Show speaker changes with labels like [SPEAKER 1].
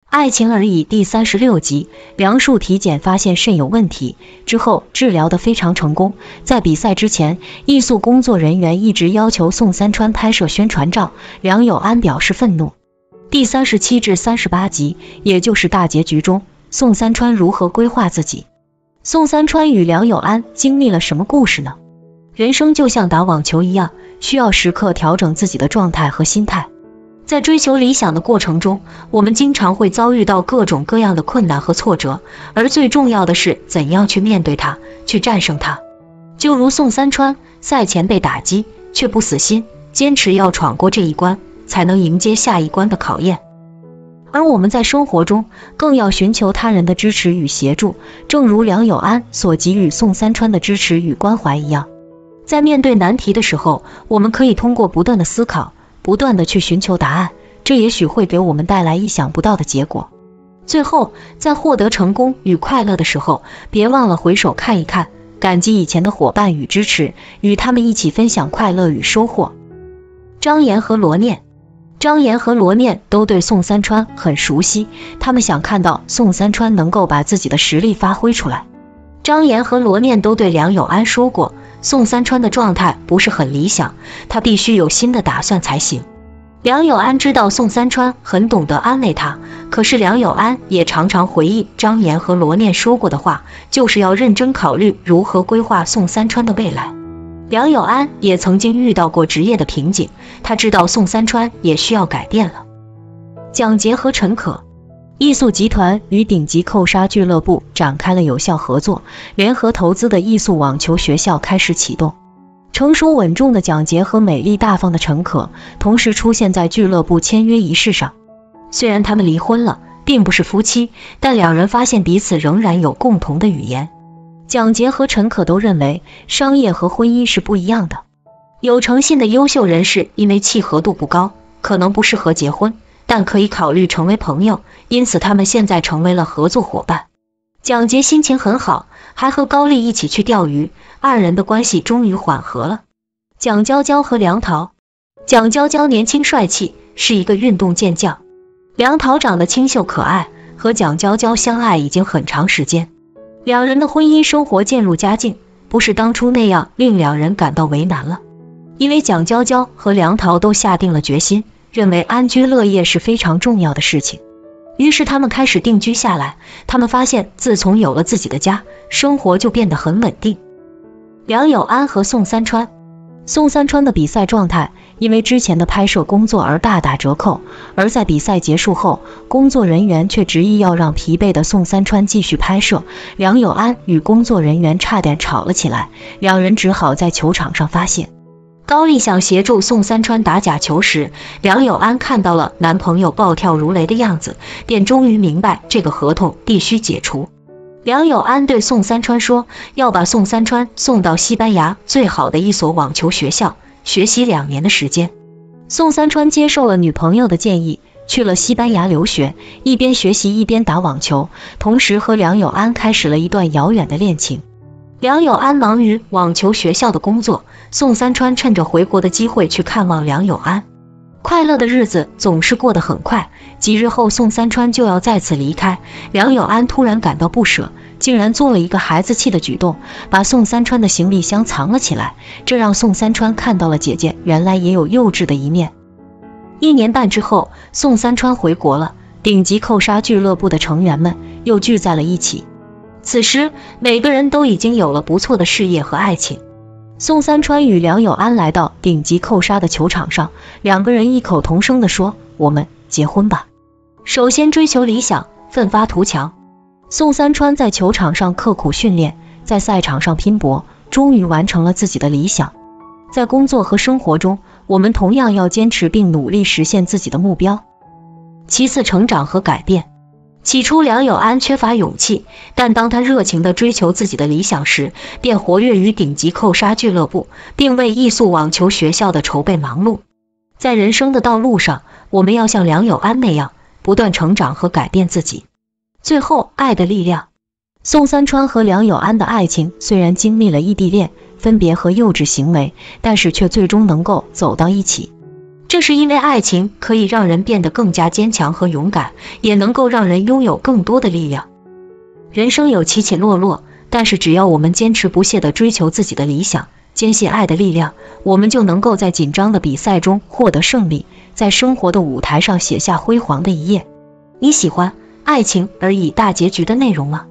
[SPEAKER 1] 爱情而已第36集，梁树体检发现肾有问题，之后治疗得非常成功。在比赛之前，艺术工作人员一直要求宋三川拍摄宣传照，梁友安表示愤怒。第37至38集，也就是大结局中，宋三川如何规划自己？宋三川与梁友安经历了什么故事呢？人生就像打网球一样，需要时刻调整自己的状态和心态。在追求理想的过程中，我们经常会遭遇到各种各样的困难和挫折，而最重要的是怎样去面对它，去战胜它。就如宋三川，赛前被打击，却不死心，坚持要闯过这一关，才能迎接下一关的考验。而我们在生活中更要寻求他人的支持与协助，正如梁友安所给予宋三川的支持与关怀一样。在面对难题的时候，我们可以通过不断的思考，不断的去寻求答案，这也许会给我们带来意想不到的结果。最后，在获得成功与快乐的时候，别忘了回首看一看，感激以前的伙伴与支持，与他们一起分享快乐与收获。张岩和罗念都对宋三川很熟悉，他们想看到宋三川能够把自己的实力发挥出来。张岩和罗念都对梁友安说过，宋三川的状态不是很理想，他必须有新的打算才行。梁友安知道宋三川很懂得安慰他，可是梁友安也常常回忆张岩和罗念说过的话，就是要认真考虑如何规划宋三川的未来。梁友安也曾经遇到过职业的瓶颈，他知道宋三川也需要改变了。蒋捷和陈可，艺速集团与顶级扣杀俱乐部展开了有效合作，联合投资的艺速网球学校开始启动。成熟稳重的蒋捷和美丽大方的陈可同时出现在俱乐部签约仪式上。虽然他们离婚了，并不是夫妻，但两人发现彼此仍然有共同的语言。蒋捷和陈可都认为商业和婚姻是不一样的。有诚信的优秀人士因为契合度不高，可能不适合结婚，但可以考虑成为朋友，因此他们现在成为了合作伙伴。蒋捷心情很好，还和高丽一起去钓鱼，二人的关系终于缓和了。蒋娇娇和梁桃，蒋娇娇年轻帅气，是一个运动健将。梁桃长得清秀可爱，和蒋娇娇相爱已经很长时间。两人的婚姻生活渐入佳境，不是当初那样令两人感到为难了。因为蒋娇娇和梁桃都下定了决心，认为安居乐业是非常重要的事情。于是他们开始定居下来，他们发现自从有了自己的家，生活就变得很稳定。梁友安和宋三川，宋三川的比赛状态因为之前的拍摄工作而大打折扣，而在比赛结束后，工作人员却执意要让疲惫的宋三川继续拍摄，梁友安与工作人员差点吵了起来，两人只好在球场上发泄。高丽想协助宋三川打假球时，梁友安看到了男朋友暴跳如雷的样子，便终于明白这个合同必须解除。梁友安对宋三川说，要把宋三川送到西班牙最好的一所网球学校学习2年的时间。宋三川接受了女朋友的建议，去了西班牙留学，一边学习一边打网球，同时和梁友安开始了一段遥远的恋情。梁友安忙于网球学校的工作，宋三川趁着回国的机会去看望梁友安。快乐的日子总是过得很快，几日后宋三川就要再次离开，梁友安突然感到不舍，竟然做了一个孩子气的举动，把宋三川的行李箱藏了起来，这让宋三川看到了姐姐原来也有幼稚的一面。1年半之后，宋三川回国了，顶级扣杀俱乐部的成员们又聚在了一起。此时每个人都已经有了不错的事业和爱情。宋三川与梁友安来到顶级扣杀的球场上，两个人异口同声地说，我们结婚吧。首先追求理想，奋发图强。宋三川在球场上刻苦训练，在赛场上拼搏，终于完成了自己的理想。在工作和生活中，我们同样要坚持并努力实现自己的目标。其次，成长和改变。起初梁友安缺乏勇气，但当他热情地追求自己的理想时，便活跃于顶级扣杀俱乐部，并为艺速网球学校的筹备忙碌。在人生的道路上，我们要像梁友安那样不断成长和改变自己。最后，爱的力量。宋三川和梁友安的爱情虽然经历了异地恋、分别和幼稚行为，但是却最终能够走到一起。 这是因为爱情可以让人变得更加坚强和勇敢，也能够让人拥有更多的力量。人生有起起落落，但是只要我们坚持不懈地追求自己的理想，坚信爱的力量，我们就能够在紧张的比赛中获得胜利，在生活的舞台上写下辉煌的一页。你喜欢《爱情而已》大结局的内容吗？